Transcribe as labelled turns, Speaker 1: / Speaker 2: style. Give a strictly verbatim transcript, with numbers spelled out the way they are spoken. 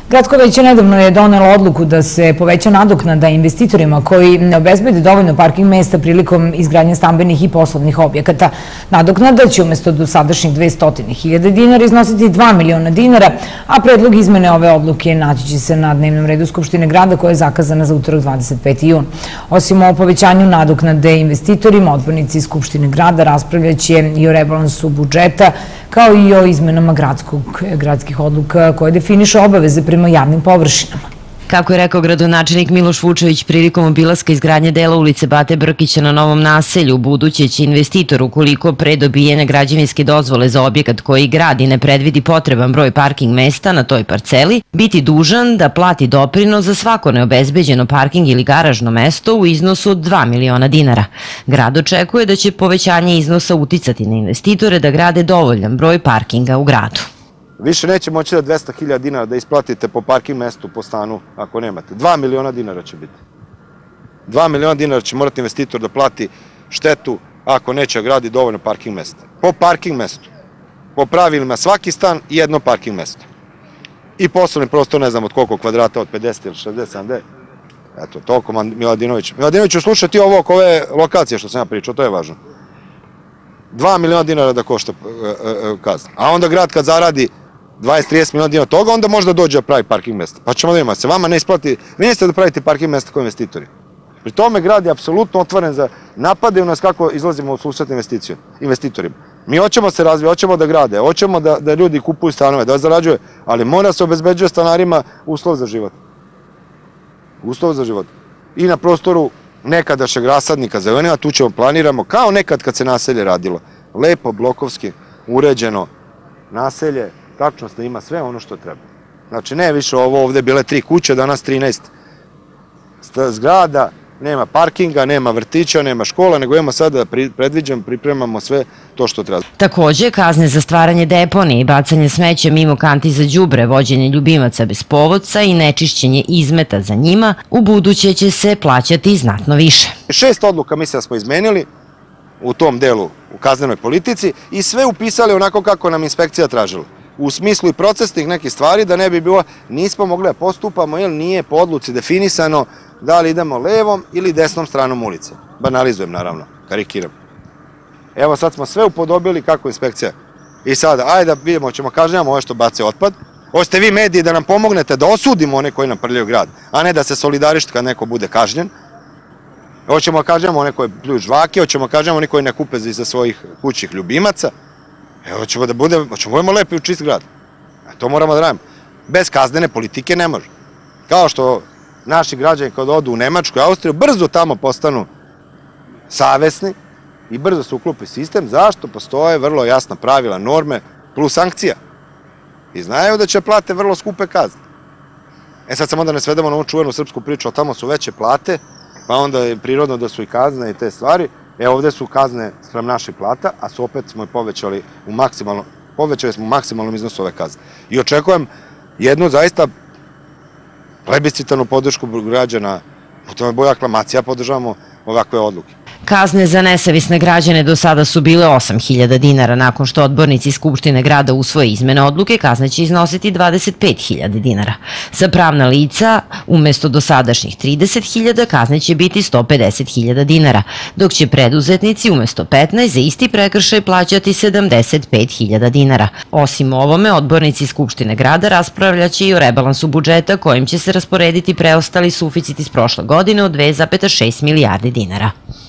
Speaker 1: Gradsko veće nedavno je donelo odluku da se poveća nadoknada investitorima koji ne obezbede dovoljno parking mesta prilikom izgradnje stambenih i poslovnih objekata. Nadoknada će umjesto dosadašnjih dvesta hiljada dinara iznositi dva miliona dinara, a predlog izmene ove odluke naći će se na dnevnom redu Skupštine grada koja je zakazana za utorak dvadeset peti jun. Osim o povećanju nadoknade investitorima, odbornici Skupštine grada raspravljaće i o rebalansu budžeta, kao i o izmenama gradskih odluka koje definiše obaveze prema javnim površinama.
Speaker 2: Kako je rekao gradonačelnik Miloš Vučević prilikom obilaska izgradnje dela ulice Bate Brkića na Novom naselju, buduće će investitor, ukoliko pre dobijanja građevinske dozvole za objekat koji gradi ne predvidi potreban broj parking mesta na toj parceli, biti dužan da plati doprinos za svako neobezbeđeno parking ili garažno mesto u iznosu od dva miliona dinara. Grad očekuje da će povećanje iznosa uticati na investitore da grade dovoljan broj parkinga u gradu.
Speaker 3: Više neće moći da dvesta hiljada dinara da isplatite po parking mestu, po stanu, ako nemate. Dva miliona dinara će biti. Dva miliona dinara će morati investitor da plati štetu ako neće gradi dovoljno parking mesta. Po parking mestu. Po pravilima svaki stan i jedno parking mesto. I poslovni prostor, ne znam od koliko kvadrata, od pedeset ili šezdeset, sedamdeset. Eto, toliko Miladinović. Miladinović, slušaj ti ovo oko ove lokacije što sam ja pričao, to je važno. Dva miliona dinara da košta kazna. A onda grad kad zaradi dvadeset do trideset miliona dinara toga, onda možda dođe da pravi parking mesta. Pa ćemo da imamo, se vama ne isplati, vi niste da pravite parking mesta kao investitori. Pri tome grad je apsolutno otvoren za napade u nas kako izlazimo u susret investitorima. Mi hoćemo se razvijati, hoćemo da grade, hoćemo da ljudi kupuju stanove, da zarađuje, ali mora se obezbeđuje stanarima uslov za život. Uslov za život. I na prostoru nekadašnjeg rasadnika Zelenila, tu ćemo planiramo, kao nekad kad se naselje radilo. Lepo, blokovski, uređeno naselje, tačno da ima sve ono što treba. Znači, ne više ovo ovde bile tri kuće, danas trinaest zgrada, nema parkinga, nema vrtića, nema škola, nego imamo sada predviđam, pripremamo sve to što treba.
Speaker 2: Takođe, kazne za stvaranje deponije i bacanje smeća mimo kanti za đubre, vođenje ljubimaca bez povodca i nečišćenje izmeta za njima, u buduće će se plaćati znatno više.
Speaker 3: Šest odluka mislim da smo izmenili u tom delu u kaznenoj politici i sve upisali onako kako nam inspekcija tražila. U smislu i procesnih nekih stvari da ne bi bilo, nismo mogli da postupamo jer nije po odluci definisano da li idemo levom ili desnom stranom ulice. Banalizujem naravno, karikiram. Evo sad smo sve upodobili kako inspekcija. I sada, ajde da vidimo, ćemo kažnjamo ove što bace otpad. Hoćete vi mediji da nam pomognete da osudimo one koji nam prljaju grad, a ne da se solidarišete kad neko bude kažnjen. Hoćemo kažnjamo one koji pljuju žvake, hoćemo kažnjamo one koji ne kupe za svojih kućnih ljubimaca. Evo, hoćemo da budemo, hoćemo budemo lepi u čist grad. To moramo da radimo. Bez kaznene politike ne može. Kao što naši građani kad odu u Nemačku i Austriju, brzo tamo postanu savesni i brzo se uklopi sistem. Zašto? Postoje vrlo jasna pravila, norme plus sankcija. I znaju da će plate vrlo skupe kazne. E sad samo onda ne svedemo na ovu čuvenu srpsku priču, ali tamo su veće plate, pa onda je prirodno da su i kazne i te stvari. E ovde su kazne sprem naših plata, a su opet smo povećali u maksimalnom, povećali smo u maksimalnom iznosu ove kazne. I očekujem jednu zaista plebiscitarnu podršku građana, u tome boja aklamacija, podržavamo ovakve odluke.
Speaker 2: Kazne za nesavisne građane do sada su bile osam hiljada dinara. Nakon što odbornici Skupštine grada usvoje izmene odluke, kazna će iznositi dvadeset pet hiljada dinara. Za pravna lica, umesto dosadašnjih trideset hiljada, kazne će biti sto pedeset hiljada dinara, dok će preduzetnici umesto petnaest za isti prekršaj plaćati sedamdeset pet hiljada dinara. Osim ovome, odbornici Skupštine grada raspravljaće i o rebalansu budžeta kojim će se rasporediti preostali suficit iz prošle godine od dve zarez šest milijardi dinara.